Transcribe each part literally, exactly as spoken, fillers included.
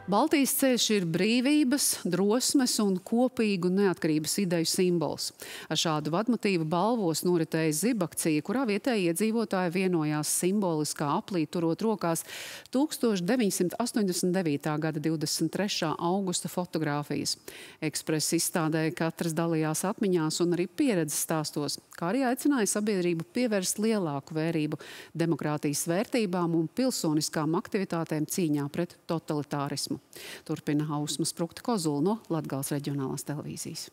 Baltijas ceļš ir brīvības, drosmes un kopīgu neatkarības ideju simbols. Ar šādu vadmotīvu Balvos noritēja zibakcija, kurā vietēji iedzīvotāji vienojās simboliskā aplī turot rokās tūkstoš deviņsimt astoņdesmit devītā gada divdesmit trešā augusta fotogrāfijas. Ekspresa izstādē katrs dalījās atmiņās un arī pieredzes stāstos, kā arī aicināja sabiedrību pievērst lielāku vērību demokrātijas vērtībām un pilsoniskām aktivitātēm cīņā pret totalitārismu. Turpina Ausma Sprukta-Kozula no Latgales reģionālās televīzijas.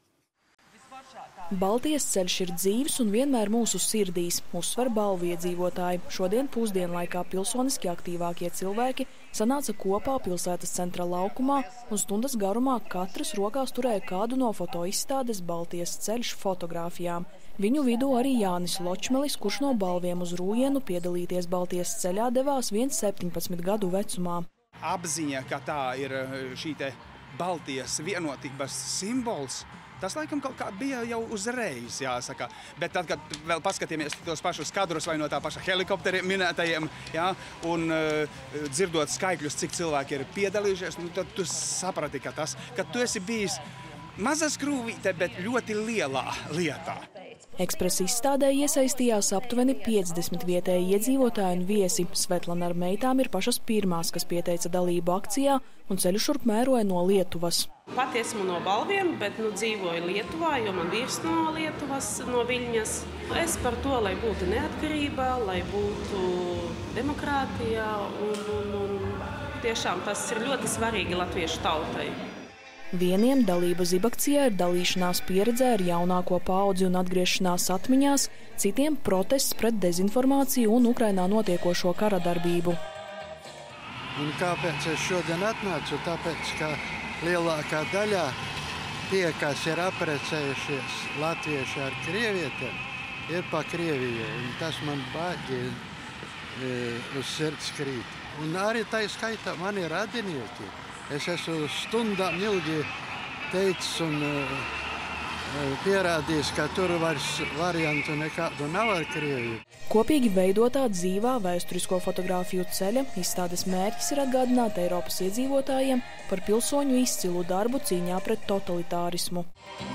Baltijas ceļš ir dzīves un vienmēr mūsu sirdīs, uzsver Balvu iedzīvotāji. Šodien pusdienlaikā pilsoniski aktīvākie cilvēki sanāca kopā pilsētas centra laukumā un stundas garumā katrs rokās turēja kādu no fotoizstādes Baltijas ceļš fotogrāfijām. Viņu vidū arī Jānis Ločmelis, kurš no Balviem uz Rūjienu piedalīties Baltijas ceļā devās viens septiņpadsmit gadu vecumā. Apziņa, ka tā ir šī te Baltijas vienotības simbols, tas laikam kaut kā bija jau uzreiz, jāsaka. Bet tad, kad vēl paskatījāmies tos pašus kadrus vai no tā paša helikopteriem minētajiem, jā, un uh, dzirdot skaitļus, cik cilvēki ir piedalījušies, nu, tad tu saprati, ka tas, ka tu esi bijis maza skrūvīte, bet ļoti lielā lietā. Ekspresa izstādē iesaistījās aptuveni piecdesmit vietēji iedzīvotāji un viesi. Svetlana ar meitām ir pašas pirmās, kas pieteica dalību akcijā un ceļu šurp mēroja no Lietuvas. Pat esmu no Balviem, bet nu dzīvoju Lietuvā, jo man vīrs no Lietuvas, no Viļņas. Es par to, lai būtu neatkarība, lai būtu demokrātija un, un, un tiešām tas ir ļoti svarīgi latviešu tautai. Vieniem dalība zibakcijā ir dalīšanās pieredzē ar jaunāko paudzi un atgriešanās atmiņās, citiem protests pret dezinformāciju un Ukrainā notiekošo kara darbību. Un kāpēc es šodien atnācu? Tāpēc, ka lielākā daļā tie, kas ir aprecējušies latvieši ar krievietiem, ir pa Krieviju. Un tas man baigi e, uz sirds krīt. Un arī tā skaitā mani radinieki. Es esmu stundām ilgi teicis un uh, pierādījis, ka tur vairs variantu nekādu nav ar Krieviju. Kopīgi veidotā dzīvā vēsturisko fotogrāfiju ceļa izstādes mērķis ir atgādināt Eiropas iedzīvotājiem par pilsoņu izcilu darbu cīņā pret totalitārismu.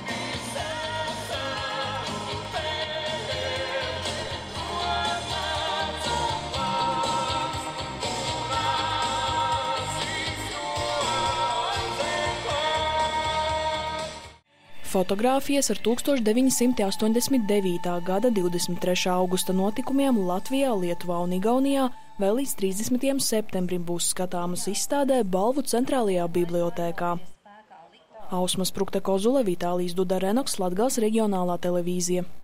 Fotogrāfijas ar tūkstoš deviņsimt astoņdesmit devītā gada divdesmit trešā augusta notikumiem Latvijā, Lietuvā un Igaunijā vēl līdz trīsdesmitajam septembrim būs skatāmas izstādē Balvu centrālajā bibliotēkā. Ausma Sprukta-Kozula, Vitālijs Duda-Renoks, Latgales reģionālā televīzija.